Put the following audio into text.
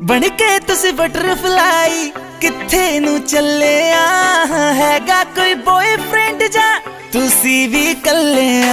बन के तुसी बटरफ्लाई किथे नू चले हैगा कोई बॉयफ्रेंड जा तुसी भी कल्ले।